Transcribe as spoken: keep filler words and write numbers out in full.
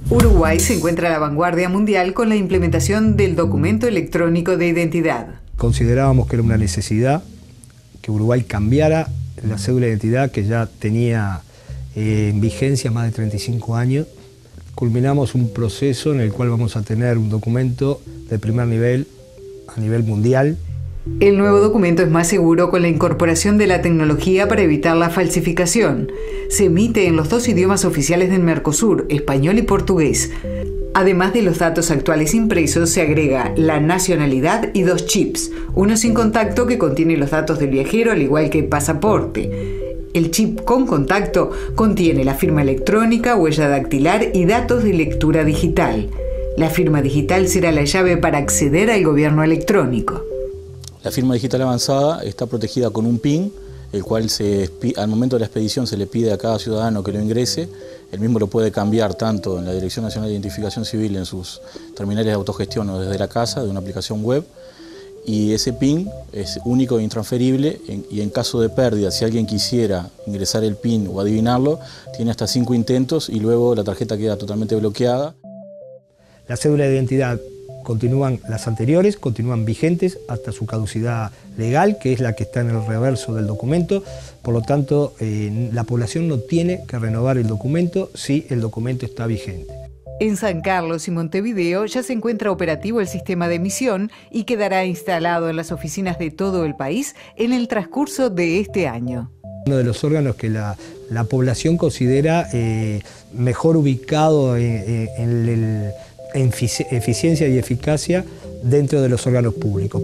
Uruguay se encuentra a la vanguardia mundial con la implementación del documento electrónico de identidad. Considerábamos que era una necesidad que Uruguay cambiara la cédula de identidad que ya tenía eh, en vigencia más de treinta y cinco años. Culminamos un proceso en el cual vamos a tener un documento de primer nivel a nivel mundial. El nuevo documento es más seguro con la incorporación de la tecnología para evitar la falsificación. Se emite en los dos idiomas oficiales del Mercosur, español y portugués. Además de los datos actuales impresos, se agrega la nacionalidad y dos chips, uno sin contacto que contiene los datos del viajero al igual que el pasaporte. El chip con contacto contiene la firma electrónica, huella dactilar y datos de lectura digital. La firma digital será la llave para acceder al gobierno electrónico. La firma digital avanzada está protegida con un PIN, el cual se, al momento de la expedición se le pide a cada ciudadano que lo ingrese. El mismo lo puede cambiar tanto en la Dirección Nacional de Identificación Civil en sus terminales de autogestión o desde la casa de una aplicación web. Y ese PIN es único e intransferible y en caso de pérdida, si alguien quisiera ingresar el PIN o adivinarlo, tiene hasta cinco intentos y luego la tarjeta queda totalmente bloqueada. La cédula de identidad continúan las anteriores, continúan vigentes hasta su caducidad legal, que es la que está en el reverso del documento. Por lo tanto, eh, la población no tiene que renovar el documento si el documento está vigente. En San Carlos y Montevideo ya se encuentra operativo el sistema de emisión y quedará instalado en las oficinas de todo el país en el transcurso de este año. Uno de los órganos que la, la población considera eh, mejor ubicado en, en, el, en eficiencia y eficacia dentro de los órganos públicos.